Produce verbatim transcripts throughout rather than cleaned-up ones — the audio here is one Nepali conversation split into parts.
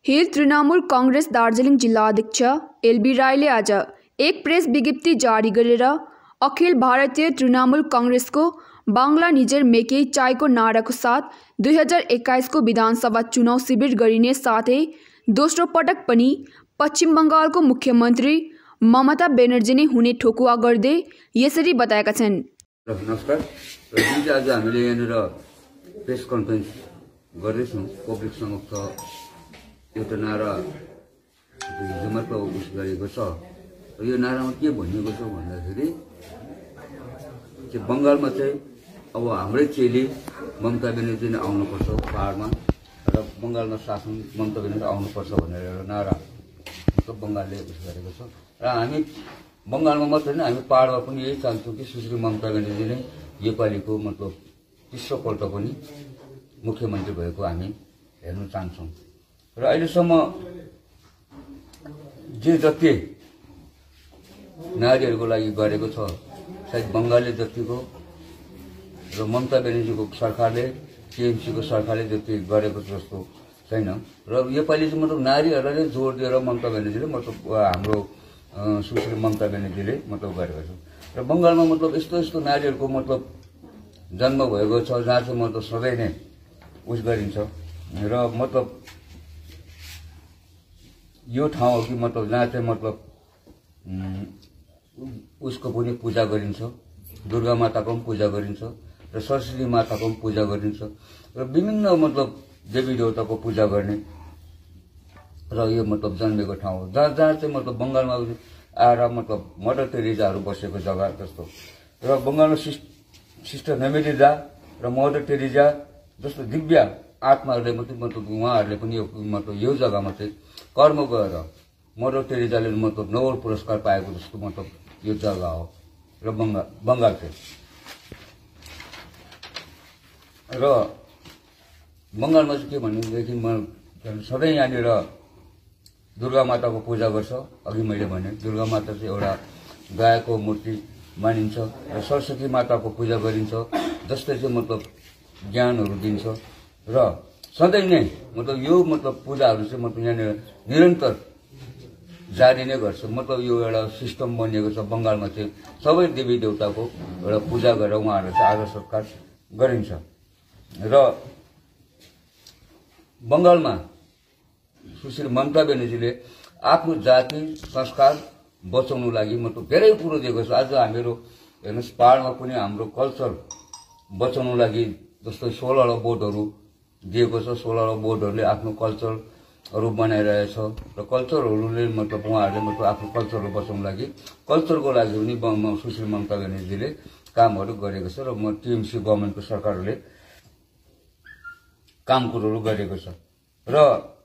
हिल तृणमूल कांग्रेस दार्जिलिङ जिल्ला अध्यक्ष एलबी राईले आज एक प्रेस विज्ञप्ति जारी गरेर अखिल भारतीय तृणमूल कांग्रेसको बांग्ला निजेर मेके चायको नाराको साथ दुई हजार एक्काइस को विधानसभा चुनाव शिविर गरिने साथै दोस्रो पटक पनि पश्चिम बंगालको मुख्यमन्त्री ममता बेनर्जी नै हुने ठोकुवा गर्दै यसरी बताएका छन्। नमस्कार, जुन चाहिँ आज हामीले यहाँनिर प्रेस कन्फरेन्स गर्दैछौँ, पब्लिक समक्ष एउटा नारा हिजो मात्र उस गरेको छ। यो नारामा के भनिएको छ भन्दाखेरि चाहिँ बङ्गालमा चाहिँ अब हाम्रै चेली ममता बेनर्जी नै आउनुपर्छ पहाडमा र बङ्गालमा शासन ममता बेनर्जी आउनुपर्छ भनेर एउटा नारा बङ्गालले उस गरेको छ। र हामी बङ्गालमा मात्रै होइन, हामी पहाडमा पनि यही चाहन्छौँ कि सुश्री ममता बेनर्जी नै योपालिको मतलब तेस्रोपल्ट पनि मुख्यमन्त्री भएको हामी हेर्न चाहन्छौँ। र अहिलेसम्म जे जति नारीहरूको लागि गरेको छ सायद बङ्गालले जतिको र ममता बेनर्जीको सरकारले टिएमसीको सरकारले जति गरेको जस्तो छैन। र योपालि चाहिँ मतलब नारीहरूलाई जोड दिएर ममता बेनर्जीले मतलब हाम्रो सुश्री ममता बेनर्जीले मतलब गरेको छ। र बङ्गालमा मतलब यस्तो यस्तो नारीहरूको मतलब जन्म भएको छ जहाँ चाहिँ मतलब सधैँ नै उस गरिन्छ। र मतलब यो ठाउँ हो कि मतलब जहाँ चाहिँ मतलब उसको पनि पूजा गरिन्छ, दुर्गा माताको पनि पूजा गरिन्छ र सरस्वती माताको पनि पूजा गरिन्छ र विभिन्न मतलब देवी देवताको पूजा गर्ने र यो मतलब जन्मेको ठाउँ हो जहाँ जहाँ चाहिँ मतलब बङ्गालमा आएर मतलब मदर टेरेजाहरू बसेको जग्गा जस्तो। र बङ्गालमा सिस्टर नमिलिजा र मदर टेरेजा जस्तो दिव्य आत्माहरूले मात्रै मतलब उहाँहरूले पनि यो मतलब यो जग्गामा चाहिँ कर्म गएर मदर टेरेजाले मतलब नोबेल पुरस्कार पाएको जस्तो मतलब यो जग्गा हो र बङ्गाल बङ्गाल चाहिँ। र बङ्गालमा चाहिँ के भनेदेखि म सधैँ यहाँनिर दुर्गा माताको पूजा गर्छ। अघि मैले भने दुर्गा माता चाहिँ एउटा गायको मूर्ति मानिन्छ र सरस्वती माताको पूजा गरिन्छ जसले चाहिँ मतलब ज्ञानहरू दिन्छ। र सधैँ नै मतलब यो मतलब पूजाहरू चाहिँ मतलब यहाँनिर निरन्तर जारी नै गर्छ। मतलब यो एउटा सिस्टम बनिएको छ बङ्गालमा चाहिँ सबै देवी देवताको एउटा पूजा गरेर उहाँहरू चाहिँ आदर सत्कार गरिन्छ। र बङ्गालमा सुश्री ममता बेनर्जीले आफ्नो जाति संस्कार बचाउनु लागि मतलब धेरै कुरो दिएको छ। आज हामीहरू हेर्नुहोस् पहाडमा पनि हाम्रो कल्चर बचाउनु लागि जस्तै सोह्रवटा बोर्डहरू दिएको छ। सोह्रवटा बोर्डहरूले आफ्नो कल्चरहरू बनाइरहेछ र कल्चरहरूले मतलब उहाँहरूले मतलब आफ्नो कल्चरहरू बचाउनु लागि कल्चरको लागि पनि सुश्री ममता बेनर्जीले कामहरू गरेको छ र म टिएमसी गभर्मेन्टको सरकारहरूले काम कुरोहरू गरेको छ। र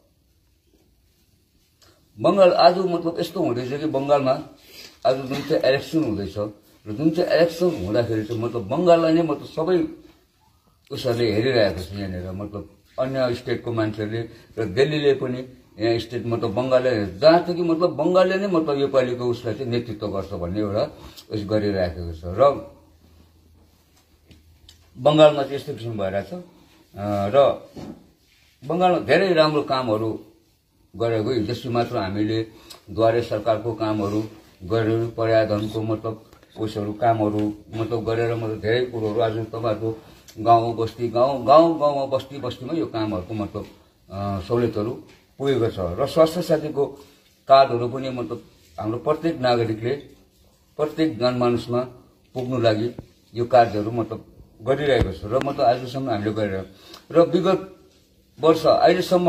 बङ्गाल आज मतलब यस्तो हुँदैछ कि बङ्गालमा आज जुन चाहिँ इलेक्सन हुँदैछ र जुन चाहिँ इलेक्सन हुँदाखेरि चाहिँ मतलब बङ्गाललाई नै मतलब सबै उसहरूले हेरिरहेको छ यहाँनिर मतलब अन्य स्टेटको मान्छेहरूले र दिल्लीले पनि यहाँ स्टेट मतलब बङ्गालले जहाँ चाहिँ कि मतलब बङ्गालले नै मतलब योपालिको उसलाई चाहिँ नेतृत्व गर्छ भन्ने एउटा उस गरिरहेको छ। र बङ्गालमा चाहिँ यस्तो किसिम भइरहेछ र बङ्गालमा धेरै राम्रो कामहरू गरेको हिजोसम्म मात्र हामीले द्वारे सरकारको कामहरू गरेर पर्याधनको मतलब उसहरू कामहरू मतलब गरेर मतलब धेरै कुरोहरू आज तपाईँहरूको गाउँ बस्ती गाउँ गाउँ गाउँमा बस्ती बस्तीमा यो कामहरूको मतलब सहुलियतहरू पुगेको छ। र स्वास्थ्य साथीको कार्डहरू पनि मतलब हाम्रो प्रत्येक नागरिकले प्रत्येक जनमानसमा पुग्नु लागि यो कार्यहरू मतलब गरिरहेको छ। र मतलब आजसम्म हामीले गरिरहेको र विगत वर्ष अहिलेसम्म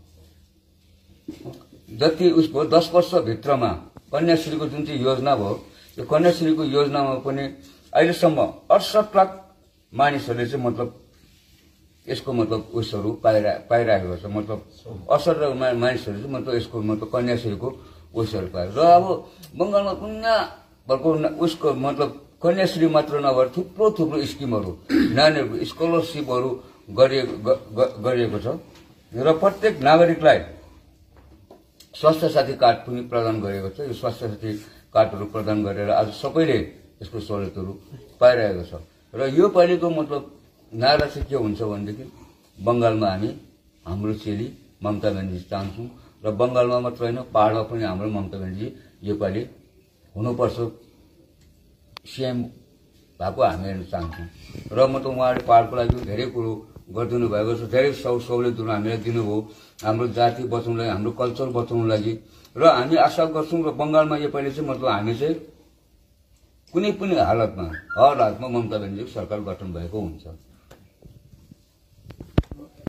जति उसको दस वर्षभित्रमा कन्याश्रीको जुन चाहिँ योजना भयो यो कन्याश्रीको योजनामा पनि अहिलेसम्म अडसठ लाख मानिसहरूले चाहिँ मतलब यसको मतलब उसहरू पाइरह पाइरहेको छ। मतलब अडसठ लाख मानिसहरू चाहिँ मतलब यसको मतलब कन्याश्रीको उसहरू पाएर र अब बङ्गालमा पुनः भर्खर उसको मतलब कन्याश्री मात्र नभएर थुप्रो थुप्रो स्किमहरू नानीहरूको स्कलरसिपहरू गरिएको छ। र प्रत्येक नागरिकलाई स्वास्थ्य साथी कार्ड पनि प्रदान गरेको छ। यो स्वास्थ्य साथी कार्डहरू प्रदान गरेर आज सबैले यसको सहुलियतहरू पाइरहेको छ। र यो पालिको मतलब नारा चाहिँ के हुन्छ भनेदेखि बङ्गालमा हामी हाम्रो चेली ममता ब्यानर्जी चाहन्छौँ र बंगालमा मात्र होइन पहाडमा पनि हाम्रो ममता ब्यानर्जी योपालि हुनुपर्छ सीएम भएको हामी चाहन्छौँ र म त उहाँले पहाडको लागि धेरै कुरो गरिदिनु भएको छ धेरै सौ सहुलियतहरू हामीलाई दिनुभयो हाम्रो जाति बचाउनलाई हाम्रो कल्चर बचाउनको लागि र हामी आशा गर्छौँ र बंगालमा योपालि चाहिँ मतलब हामी चाहिँ कुनै पनि हालतमा हर हालतमा ममता ब्यानर्जीको सरकार गठन भएको हुन्छ।